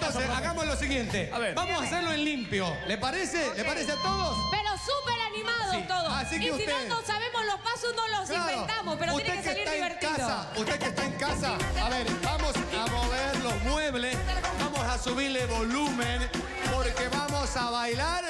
Entonces, hagamos lo siguiente. A ver. Vamos a hacerlo en limpio. ¿Le parece? Ok. ¿Le parece a todos? Pero súper animados Sí. todos. Así que y usted- si no sabemos los pasos, no los Claro. inventamos, pero Usted tiene que salir está en divertido. casa, usted que está en casa, a ver, vamos a mover los muebles, vamos a subirle volumen, porque vamos a bailar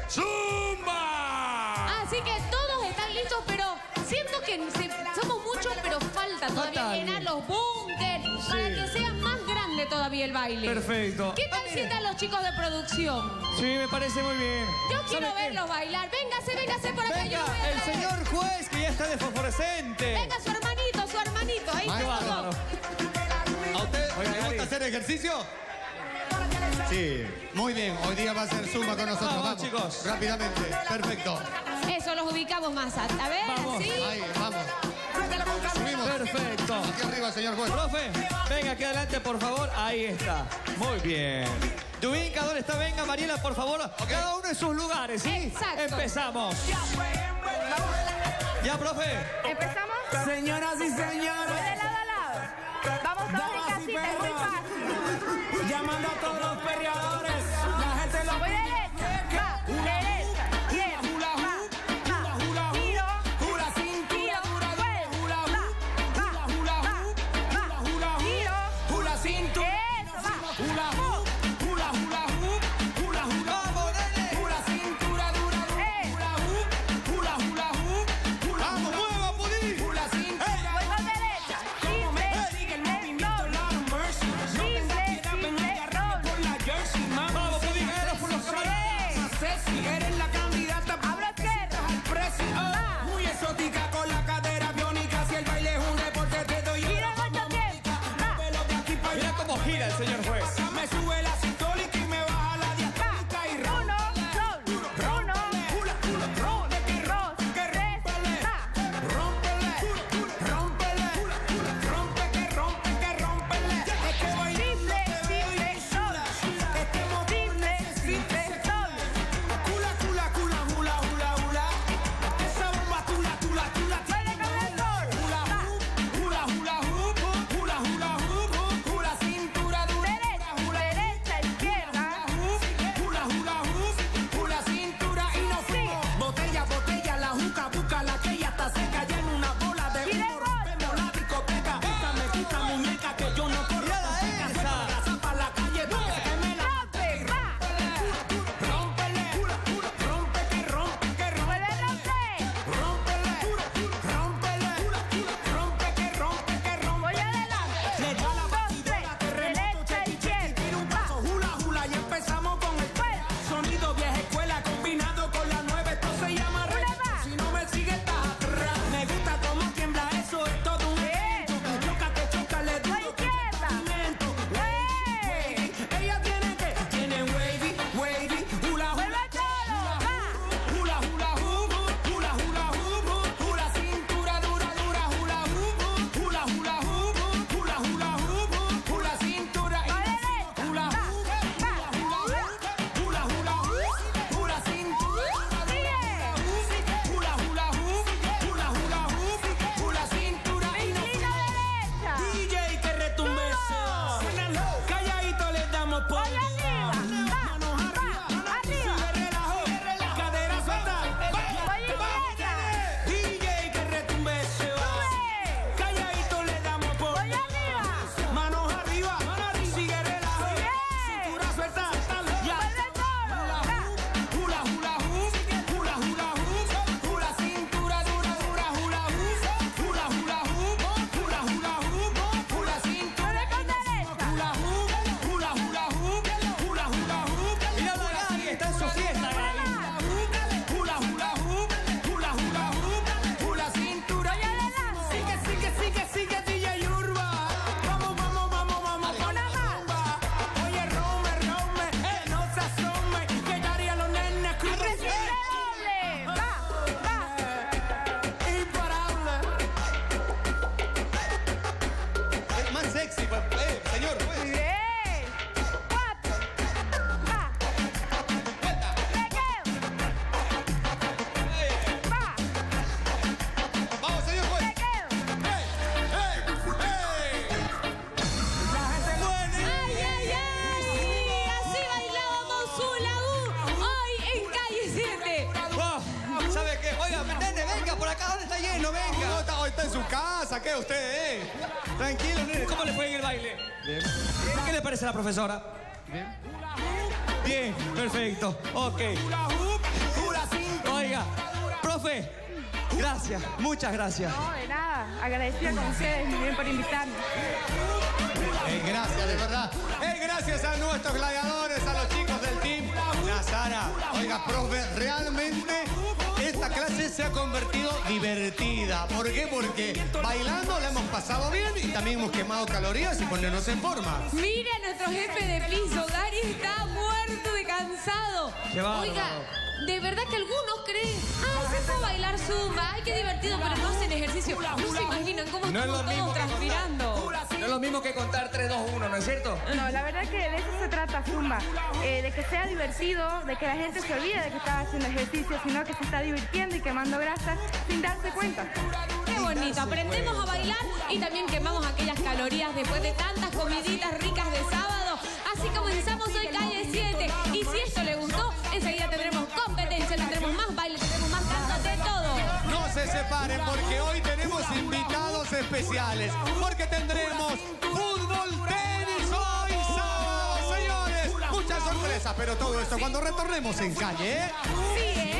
¡Zumba! Así que todos están listos, pero siento que somos muchos, pero falta todavía Falta llenar alguien. los bunkers para que sea más grande todavía el baile. Perfecto. ¿Qué tal si están los chicos de producción? Sí, me parece muy bien. Yo quiero ¿Sabe qué? verlos bailar. Véngase por acá. yo Venga, lo voy a el traer. señor juez que ya está de fosforescente. Venga, su hermanito. Ahí Maestro. está. Bárbaro. ¿A usted Oiga, le gusta Gary. hacer ejercicio? Sí. Muy bien, hoy día va a ser Zumba con nosotros. Vamos, chicos. Rápidamente, perfecto. Eso, los ubicamos más. A ver, Vamos. así. Ahí, vamos. Subimos. Perfecto. Aquí arriba, señor juez. Profe, venga aquí adelante, por favor. Ahí está. Muy bien. Tu ubicador está. Venga, Mariela, por favor. Cada uno en sus lugares, ¿sí? Exacto. Empezamos. Ya, profe. ¿Empezamos? Señoras y Voy de señores, lado a lado. Vamos todos en damas y casita, es muy perros, fácil. llamando a todos los perreadores, la gente lo Voy derecha, va, derecha, bien, hula va, hoop, va, hula hoop, tiro, hula cintura, tiro, dura, vuelve, hula va, hoop, va, hula va, hoop, va, hula hoop, tiro, hula cintura, eso, va, hula hoop, hula hoop, hula hula, Vamos, dale. hula cintura, dura, hula hoop, hula hoop, hula ¡Vamos, mueva, Pudí! hula cintura. voy con derecha, Como me triple, sigue el triple, movimiento, doble, Lord of mercy. No tengo piedad, ven y arranca saqué a usted, Tranquilo, nene. ¿Cómo le fue en el baile? Bien. ¿Qué le parece a la profesora? Bien. Bien, perfecto. Ok. Oiga, profe, gracias, muchas gracias. No, de nada. Agradecida con ustedes, muy bien por invitarme. Gracias, de verdad. Gracias a nuestros gladiadores, a los chicos del team. Nazara, oiga, profe, realmente esta clase se ha convertido divertida. ¿Por qué? Porque bailando la hemos pasado bien y también hemos quemado calorías y ponernos en forma. Mire a nuestro jefe de piso, Gary está muerto de cansado. Qué bárbaro. Oiga, de verdad que algunos creen, se fue a bailar zumba, ay, qué divertido, pero no hacen ejercicio. No se imaginan cómo No es lo estamos mismo todos que transpirando. No es lo mismo que contar 3, 2, 1, ¿no es cierto? No, la verdad que de eso se trata Zumba. De que sea divertido, de que la gente se olvide de que está haciendo ejercicio, sino que se está divirtiendo y quemando grasa sin darse cuenta. Qué bonito, aprendemos a bailar y también quemamos aquellas calorías después de tantas comiditas ricas de sábado. Así comenzamos hoy Calle 7. Y si esto le gustó, enseguida tendremos competencia, tendremos más baile, tendremos más canto, de todo. No se separen porque hoy tenemos invitados especiales. Porque tendremos fútbol, tenis hoy sábado, señores. Muchas sorpresas, pero todo esto cuando retornemos en Calle, Sí,